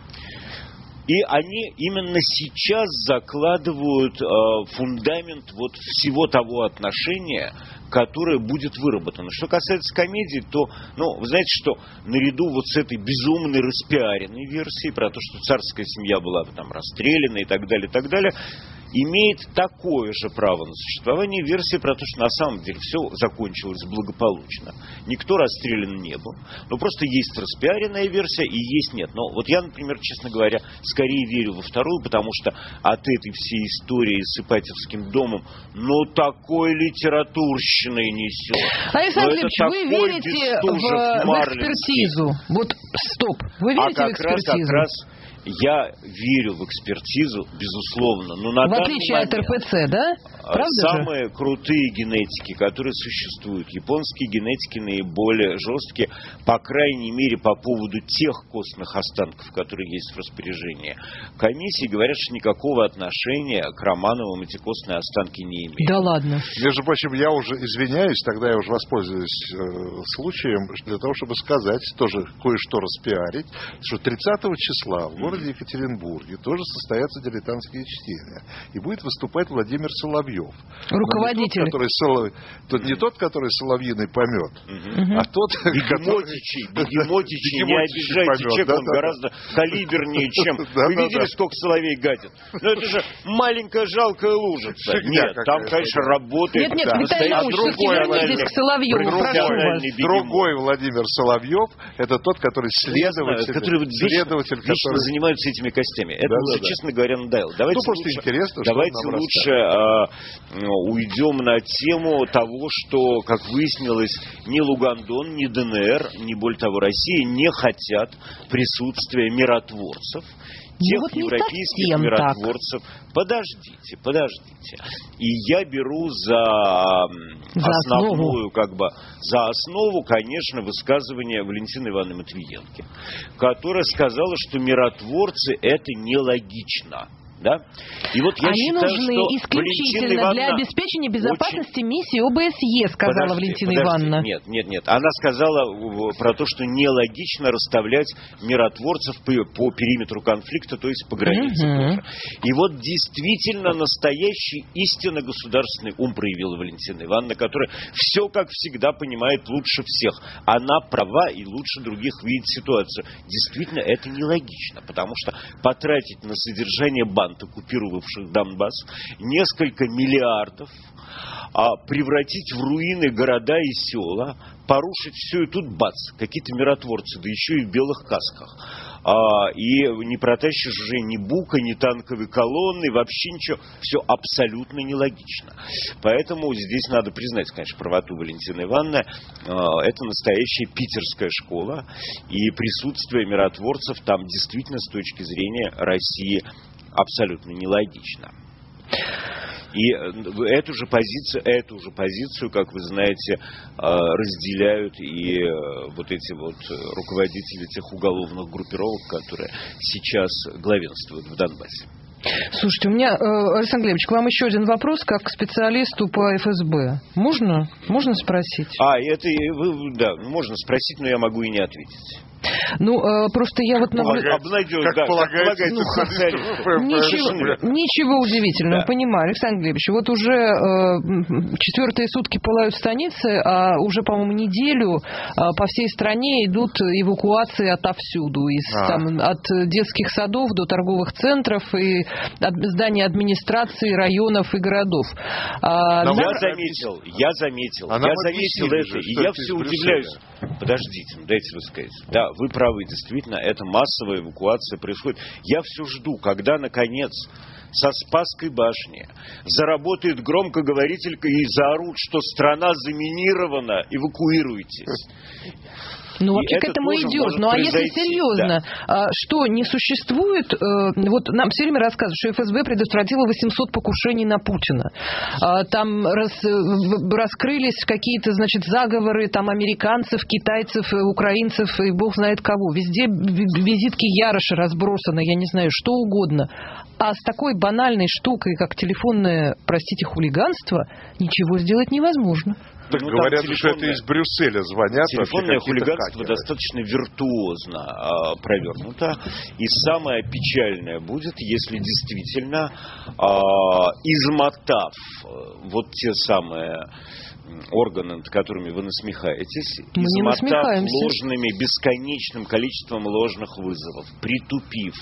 И они именно сейчас закладывают э, фундамент вот всего того отношения, которое будет выработано. Что касается комедии, то, ну, вы знаете, что наряду вот с этой безумной распиаренной версией про то, что царская семья была там расстреляна и так далее, и так далее, имеет такое же право на существование версия про то, что на самом деле все закончилось благополучно. Никто расстрелян не был. Но просто есть распиаренная версия и есть нет. Но вот я, например, честно говоря, скорее верю во вторую, потому что от этой всей истории с Ипатьевским домом, ну, такой литературщиной несет. Александр Филиппович, вы верите в, в экспертизу? Вот, стоп. Вы верите а в экспертизу? Раз, как раз я верю в экспертизу, безусловно. Но на в отличие момент, от эр пэ цэ, да? Правда самые же? крутые генетики, которые существуют, японские генетики наиболее жесткие, по крайней мере, по поводу тех костных останков, которые есть в распоряжении комиссии, говорят, что никакого отношения к Романовым эти костные останки не имеют. Да ладно. Между прочим, я уже извиняюсь, тогда я уже воспользуюсь э, случаем для того, чтобы сказать, тоже кое-что распиарить, что тридцатого числа в городе Екатеринбурге тоже состоятся дилетантские чтения. И будет выступать Владимир Соловьев. Руководитель. Не тот, который Солов... тот, не тот, который соловьиный помет, угу. а тот, Бегемотичий, бегемотичий, не обижайте, человек, он гораздо калибернее, чем... Вы видели, сколько соловей гатит? Ну, это же маленькая жалкая лужица. Нет, там, конечно, работает... Нет, нет, Виталий Ильич, все-таки вернитесь к Соловьеву, прошу вас. Другой Владимир Соловьев, это тот, который следователь, который следователь, который занимается этими костями. Это уже, честно говоря, надоело. Давайте лучше, давайте лучше э, уйдем на тему того, что, как выяснилось, ни Лугандон, ни дэ эн эр, ни более того Россия не хотят присутствия миротворцев. Тех ну, вот европейских миротворцев. Так. Подождите, подождите. И я беру за, за основную, основу. как бы, за основу, конечно, высказывание Валентины Ивановны Матвиенко, которая сказала, что миротворцы это нелогично. Да? И вот я Они считаю, нужны что исключительно Ивановна для обеспечения безопасности очень... миссии о бэ эс е, сказала подожди, Валентина подожди. Ивановна. Нет, нет, нет. Она сказала про то, что нелогично расставлять миротворцев по, по периметру конфликта, то есть по границе uh-huh. тоже. И вот действительно настоящий истинно государственный ум проявила Валентина Ивановна, которая все, как всегда, понимает лучше всех. Она права и лучше других видит ситуацию. Действительно, это нелогично, потому что потратить на содержание банд, оккупировавших Донбасс, несколько миллиардов, а превратить в руины города и села, порушить все, и тут бац, какие-то миротворцы, да еще и в белых касках. а, и не протащишь уже ни бука, ни танковой колонны, вообще ничего. Все абсолютно нелогично. Поэтому здесь надо признать, конечно, правоту Валентины Ивановны. А, это настоящая питерская школа, и присутствие миротворцев там действительно с точки зрения России абсолютно нелогично. И эту же позицию, эту же позицию, как вы знаете, разделяют и вот эти вот руководители тех уголовных группировок, которые сейчас главенствуют в Донбассе. Слушайте, у меня, Александр Глебович, к вам еще один вопрос, как к специалисту по эф эс бэ. Можно? Можно спросить? А, это, да, можно спросить, но я могу и не ответить. Ну, э, просто я вот наблюдаю... Как да, полагается, ну, ничего, ничего удивительного, да. Понимаю, Александр Глебович. Вот уже э, четвертые сутки пылают станицы, а уже, по-моему, неделю э, по всей стране идут эвакуации отовсюду. Из, а. там, от детских садов до торговых центров и от зданий администрации районов и городов. А, Но я заметил, я заметил, а я заметил это, же, и я все удивляюсь. Подождите, дайте вы сказать. Да, вы правы, действительно, это массовая эвакуация происходит. Я все жду, когда, наконец, со Спасской башни заработает громкоговорителька и заорут, что страна заминирована, эвакуируйтесь. Ну, вообще к этому идет. Ну, а если серьезно, да. Что не существует... Вот нам все время рассказывают, что эф эс бэ предотвратило восемьсот покушений на Путина. Там рас, раскрылись какие-то, значит, заговоры там американцев, китайцев, украинцев и бог знает кого. Везде визитки Яроша разбросаны, я не знаю, что угодно. А с такой банальной штукой, как телефонное, простите, хулиганство, ничего сделать невозможно. Так ну, говорят, что это из Брюсселя звонят. Телефонное хулиганство хакеры. Достаточно виртуозно а, провернуто. И самое печальное будет, если действительно, а, измотав вот те самые органы, над которыми вы насмехаетесь, Мы измотав ложными, бесконечным количеством ложных вызовов, притупив,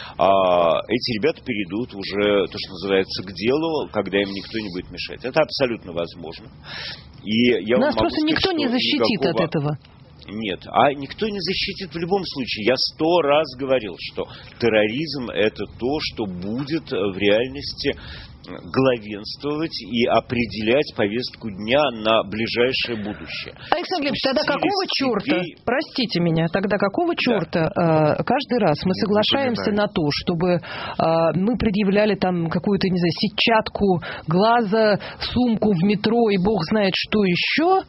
а, эти ребята перейдут уже, то, что называется, к делу, когда им никто не будет мешать. Это абсолютно возможно. И я Нас вам просто могу никто сказать, не защитит никакого... от этого. Нет, а никто не защитит в любом случае. Я сто раз говорил, что терроризм – это то, что будет в реальности главенствовать и определять повестку дня на ближайшее будущее. Александр Глебович, тогда какого черта, простите меня, тогда какого черта да. каждый раз мы соглашаемся на то, чтобы мы предъявляли там какую-то, не знаю, сетчатку глаза, сумку в метро и бог знает что еще,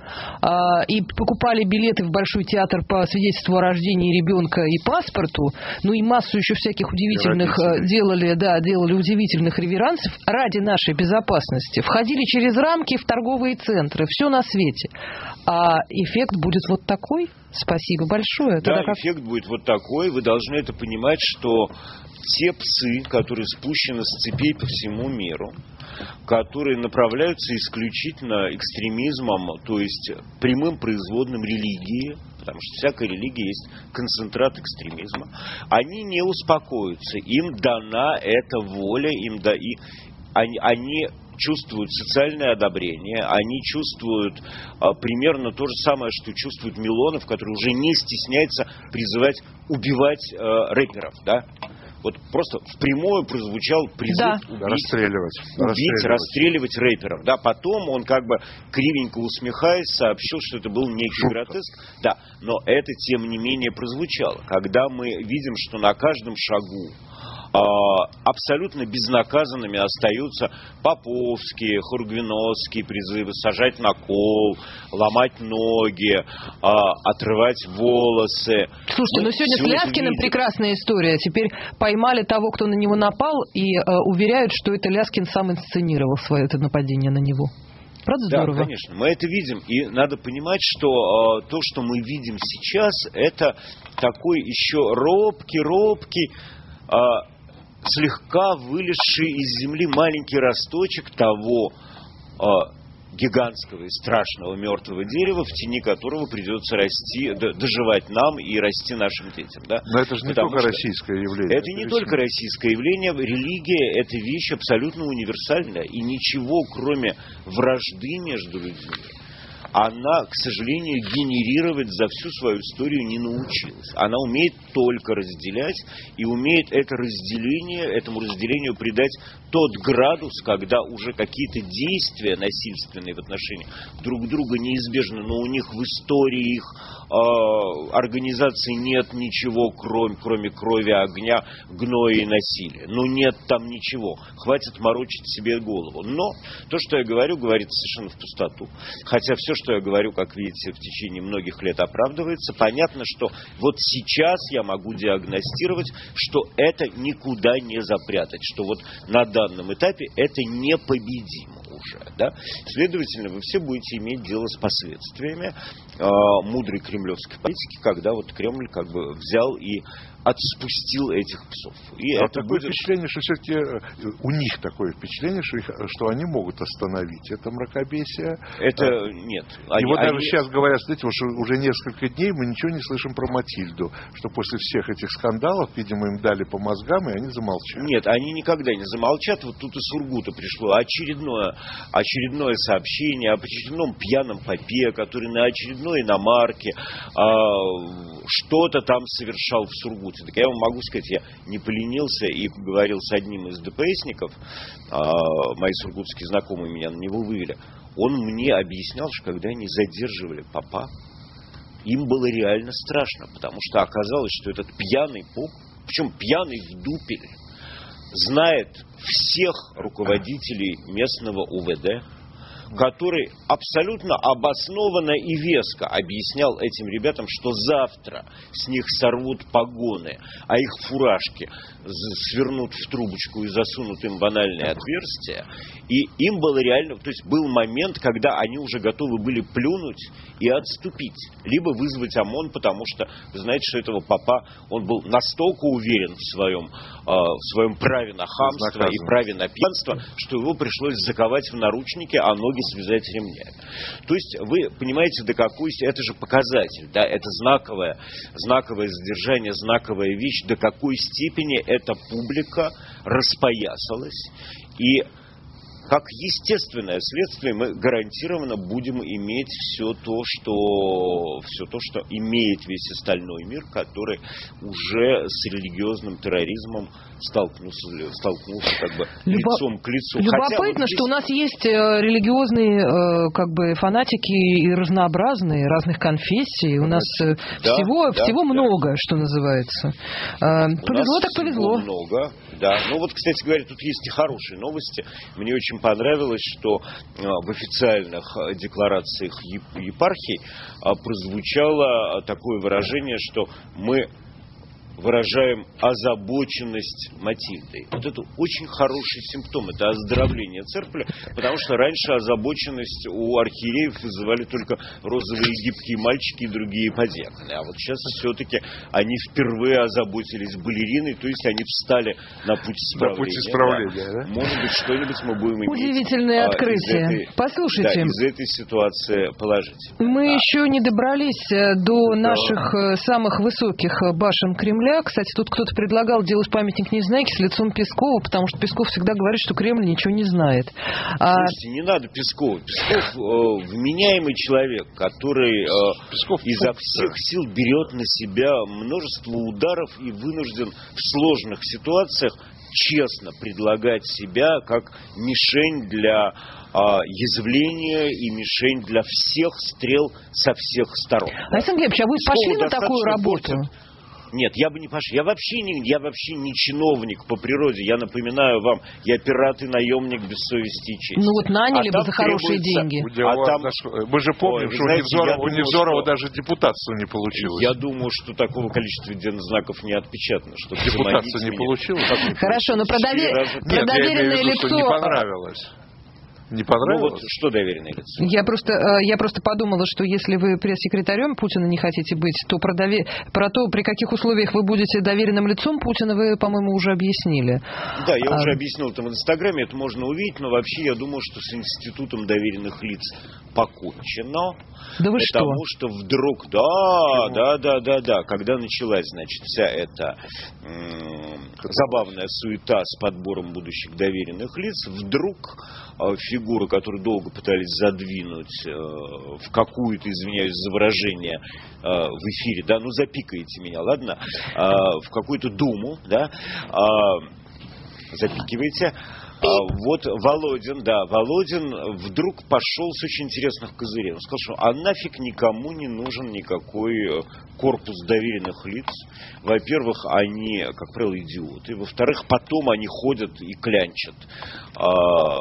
и покупали билеты в Большой театр по свидетельству о рождении ребенка и паспорту, ну и массу еще всяких удивительных делали, да, делали удивительных реверансов ради нашей безопасности, входили через рамки в торговые центры, все на свете. А эффект будет вот такой? Спасибо большое. Да, как... эффект будет вот такой. Вы должны это понимать, что те псы, которые спущены с цепей по всему миру, которые направляются исключительно экстремизмом, то есть прямым производным религии, потому что всякая религия есть концентрат экстремизма, они не успокоятся. Им дана эта воля, им да и Они, они чувствуют социальное одобрение, они чувствуют а, примерно то же самое, что чувствует Милонов, который уже не стесняется призывать убивать а, рэперов, да? Вот просто впрямую прозвучал призыв да. убить, расстреливать, убить расстреливать. расстреливать рэперов. Да? Потом он как бы кривенько усмехаясь сообщил, что это был некий Шутка. гротеск. Да, но это тем не менее прозвучало. Когда мы видим, что на каждом шагу абсолютно безнаказанными остаются поповские, хургвиновские призывы сажать на кол, ломать ноги, отрывать волосы. Слушайте, ну сегодня с Ляскиным прекрасная история. Теперь поймали того, кто на него напал, и э, уверяют, что это Ляскин сам инсценировал свое это нападение на него. Правда здорово? Да, конечно, мы это видим. И надо понимать, что э, то, что мы видим сейчас, это такой еще робкий-робкий, э, слегка вылезший из земли маленький росточек того э, гигантского и страшного мертвого дерева, в тени которого придется расти, доживать нам и расти нашим детям. Да? Но это же не Потому только российское явление. Это не только российское явление. Религия – это вещь абсолютно универсальная. И ничего, кроме вражды между людьми, она, к сожалению, генерировать за всю свою историю не научилась. Она умеет только разделять и умеет это разделение, этому разделению придать тот градус, когда уже какие-то действия насильственные в отношении друг друга неизбежны, но у них в истории их э, организации нет ничего, кроме, кроме крови, огня, гноя и насилия. Ну нет там ничего. Хватит морочить себе голову. Но то, что я говорю, говорится совершенно в пустоту. Хотя все, что я говорю, как видите, в течение многих лет оправдывается. Понятно, что вот сейчас я могу диагностировать, что это никуда не запрятать, что вот на данном этапе это непобедимо уже. Да? Следовательно, вы все будете иметь дело с последствиями э, мудрой кремлевской политики, когда вот Кремль как бы взял и отспустил этих псов. И а это такое будет... впечатление, что все-таки у них такое впечатление, что, их, что они могут остановить это мракобесие. Это а, нет. И они, вот даже они... сейчас говорят, знаете, что уже несколько дней мы ничего не слышим про Матильду, что после всех этих скандалов, видимо, им дали по мозгам, и они замолчали. Нет, они никогда не замолчат. Вот тут из Сургута пришло очередное, очередное сообщение об очередном пьяном попе, который на очередной иномарке а, что-то там совершал в Сургуте. Так я вам могу сказать, я не поленился и говорил с одним из ДПСников, а, мои сургутские знакомые меня на него вывели. Он мне объяснял, что когда они задерживали попа, им было реально страшно, потому что оказалось, что этот пьяный поп, причем пьяный в дупель, знает всех руководителей местного УВД, который абсолютно обоснованно и веско объяснял этим ребятам, что завтра с них сорвут погоны, а их фуражки свернут в трубочку и засунут им банальные отверстия. И им было реально... То есть был момент, когда они уже готовы были плюнуть и отступить. Либо вызвать ОМОН, потому что, вы знаете, что этого попа, он был настолько уверен в своем, э, в своем праве на хамство и праве на пьянство, что его пришлось заковать в наручники, а ноги связать ремнями. То есть вы понимаете, до какой... Это же показатель, да, это знаковое, знаковое задержание, знаковая вещь, до какой степени эта публика распоясалась. И как естественное следствие мы гарантированно будем иметь все то, что, все то, что имеет весь остальной мир, который уже с религиозным терроризмом столкнулся, столкнулся как бы Любо... лицом к лицу. Любопытно, вот здесь... что у нас есть религиозные как бы фанатики и разнообразные, разных конфессий. У нас да, всего, да, всего да. много, что называется. У повезло так повезло. Много, да. Ну вот, кстати говоря, тут есть и хорошие новости. Мне очень понравилось, что в официальных декларациях епархий прозвучало такое выражение, что мы выражаем озабоченность Матильдой. Вот это очень хороший симптом, это оздоровление церкви, потому что раньше озабоченность у архиереев вызывали только розовые гибкие мальчики и другие подьяконы. А вот сейчас все-таки они впервые озаботились балериной, то есть они встали на путь исправления. На путь исправления, да? Да? Может быть, что-нибудь мы будем иметь. Удивительное а, открытие. Из этой, Послушайте. Да, из этой ситуации положить. Мы а. еще не добрались до да. наших самых высоких башен Кремля. Кстати, тут кто-то предлагал делать памятник Незнайке с лицом Пескова, потому что Песков всегда говорит, что Кремль ничего не знает. Слушайте, а... не надо Пескова. Песков э, вменяемый человек, который э, Песков изо всех сил берет на себя множество ударов и вынужден в сложных ситуациях честно предлагать себя как мишень для а, язвления и мишень для всех стрел со всех сторон. Александр Глебович, а вы Пескова пошли на такую работу? Портит. Нет, я бы не пошел. Я вообще не, я вообще не чиновник по природе. Я напоминаю вам, я пират и наемник без совести и чести. Ну вот наняли а бы за хорошие деньги. А там... Мы же помним, Ой, что знаете, у Невзорова, у Невзорова что... даже депутацию не получилось. Я думаю, что такого количества знаков не отпечатано. Что депутацию не получилось? Хорошо, но про доверенное лицо... Не понравилось. Не понравилось? Ну вот что доверенное лицо? Я просто, я просто подумала, что если вы пресс-секретарем Путина не хотите быть, то про, довер... про то, при каких условиях вы будете доверенным лицом Путина, вы, по-моему, уже объяснили. Да, я а... уже объяснил там в Инстаграме, это можно увидеть, но вообще я думаю, что с институтом доверенных лиц покончено. Да вы потому что? что вдруг, да, да, да, да, да, когда началась, значит, вся эта м- забавная суета с подбором будущих доверенных лиц, вдруг э, фигуры, которые долго пытались задвинуть э, в какую-то, извиняюсь за выражение, э, в эфире, да, ну запикаете меня, ладно, э, в какую-то думу, да, э, запикиваете. А, вот Володин, да, Володин вдруг пошел с очень интересных козырей. Он сказал, что а нафиг никому не нужен никакой корпус доверенных лиц. Во-первых, они, как правило, идиоты. Во-вторых, потом они ходят и клянчат а,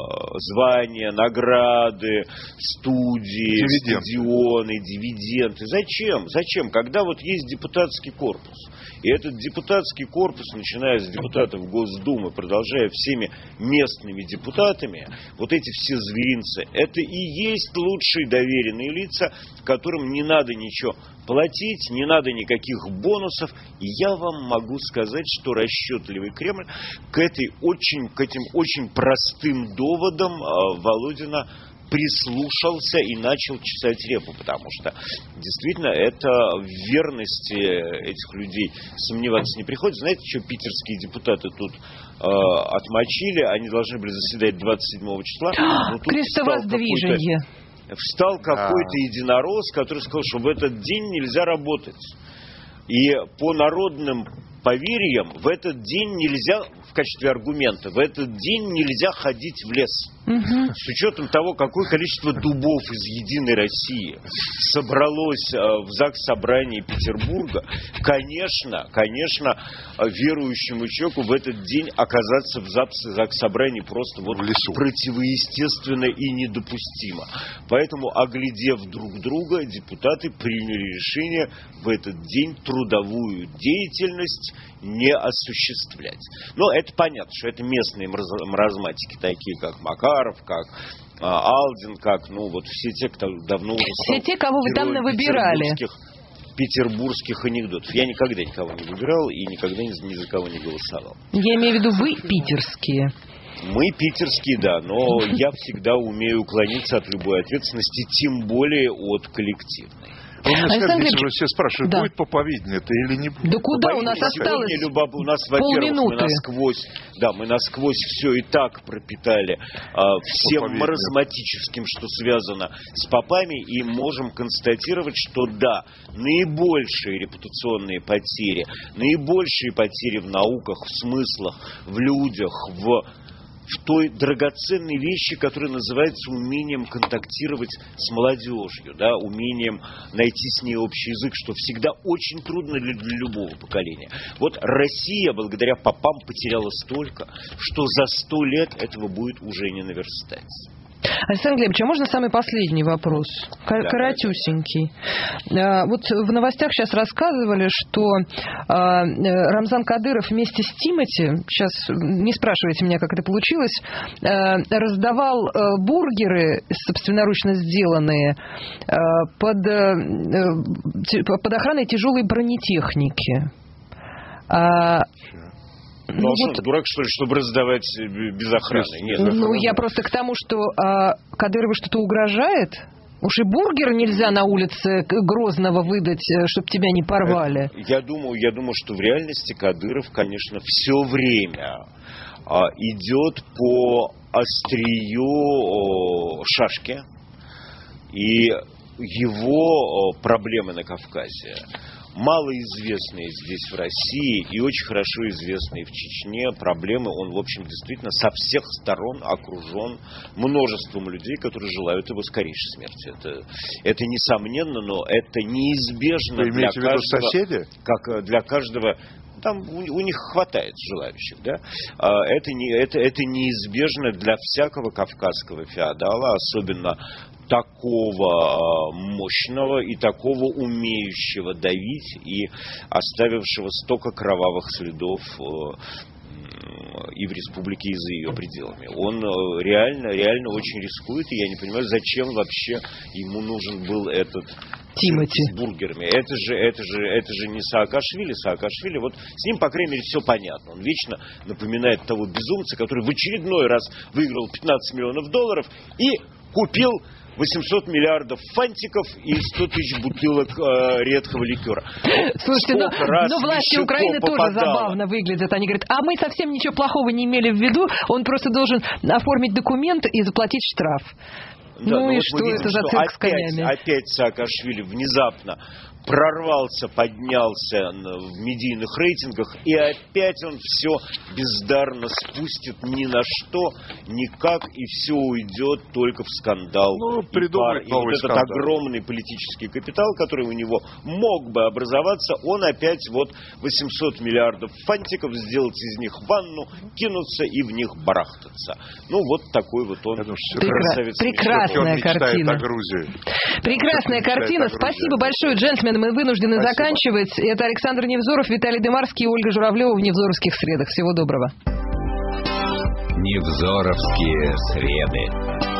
звания, награды, студии, дивиденды. стадионы, дивиденды. Зачем? Зачем? Когда вот есть депутатский корпус. И этот депутатский корпус, начиная с депутатов Госдумы, продолжая всеми местными депутатами, вот эти все зверинцы, это и есть лучшие доверенные лица, которым не надо ничего платить, не надо никаких бонусов. И я вам могу сказать, что расчетливый Кремль к, этой очень, к этим очень простым доводам э, Володина прислушался и начал чесать репу, потому что действительно это в верности этих людей сомневаться не приходится. Знаете, что питерские депутаты тут э, отмочили? Они должны были заседать двадцать седьмого числа. Крестовоздвижение. Встал какой-то единорос, который сказал, что в этот день нельзя работать. И по народным поверьям в этот день нельзя, в качестве аргумента, в этот день нельзя ходить в лес. Угу. С учетом того, какое количество дубов из Единой России собралось в Заксобрании Петербурга, конечно, конечно, верующему человеку в этот день оказаться в Заксобрании просто вот противоестественно и недопустимо. Поэтому, оглядев друг друга, депутаты приняли решение в этот день трудовую деятельность не осуществлять. Но это понятно, что это местные маразматики, такие как Макаров, как а, Алдин, как, ну, вот все те, кто давно уже все те, кого вы там навыбирали. Петербургских, петербургских анекдотов. Я никогда никого не выбирал и никогда ни, ни за кого не голосовал. Я имею в виду, вы питерские. Мы питерские, да, но я всегда умею уклониться от любой ответственности, тем более от коллективной. Вы мне скажите, если вы все спрашивают, да. будет поповедение это или не будет? Да куда у нас осталось у нас, во-первых, мы насквозь, да, мы насквозь все и так пропитали а, всем маразматическим, что связано с попами, и можем констатировать, что да, наибольшие репутационные потери, наибольшие потери в науках, в смыслах, в людях, в в той драгоценной вещи, которая называется умением контактировать с молодежью, да, умением найти с ней общий язык, что всегда очень трудно для, для любого поколения. Вот Россия благодаря попам потеряла столько, что за сто лет этого будет уже не наверстать. Александр Глебович, а можно самый последний вопрос? К- да, коротюсенький. Да. Вот в новостях сейчас рассказывали, что а, Рамзан Кадыров вместе с Тимати, сейчас не спрашивайте меня, как это получилось, а, раздавал а, бургеры, собственноручно сделанные, а, под, а, под охраной тяжелой бронетехники. А, Ну, ну, вот, дурак, что ли, чтобы раздавать без охраны? Нет, ну, охраны. Я просто к тому, что а, Кадырову что-то угрожает. Уж и бургер нельзя на улице Грозного выдать, чтобы тебя не порвали. Я думаю, я думаю, что в реальности Кадыров, конечно, все время а, идет по острию о, шашки. И его о, проблемы на Кавказе малоизвестные здесь, в России, и очень хорошо известные в Чечне проблемы. Он, в общем, действительно со всех сторон окружен множеством людей, которые желают его скорейшей смерти. Это, это несомненно, но это неизбежно. Вы имеете для в виду каждого, соседи? Как для каждого... Там у, у них хватает желающих, да? Это, не, это, это неизбежно для всякого кавказского феодала, особенно такого мощного и такого умеющего давить и оставившего столько кровавых следов и в республике, и за ее пределами. Он реально, реально очень рискует, и я не понимаю, зачем вообще ему нужен был этот Тимати с бургерами. Это же, это же, это же не Саакашвили. Саакашвили, вот с ним, по крайней мере, все понятно. Он вечно напоминает того безумца, который в очередной раз выиграл пятнадцать миллионов долларов и купил восемьсот миллиардов фантиков и сто тысяч бутылок э, редкого ликера. Слушайте, ну, ну власти Украины тоже забавно выглядят. Они говорят, а мы совсем ничего плохого не имели в виду, он просто должен оформить документ и заплатить штраф. Да, ну и вот что это за цирк с конями? Опять Саакашвили внезапно прорвался, поднялся в медийных рейтингах, и опять он все бездарно спустит ни на что, никак, и все уйдет только в скандал. Ну, и пар. И вот скандал. Этот огромный политический капитал, который у него мог бы образоваться, он опять вот восемьсот миллиардов фантиков, сделать из них ванну, кинуться и в них барахтаться. Ну, вот такой вот он красавец. Прекрасная картина. Прекрасная картина. Спасибо большое, джентльмены. Мы вынуждены Спасибо. заканчивать. Это Александр Невзоров, Виталий Дымарский и Ольга Журавлева в Невзоровских средах. Всего доброго. Невзоровские среды.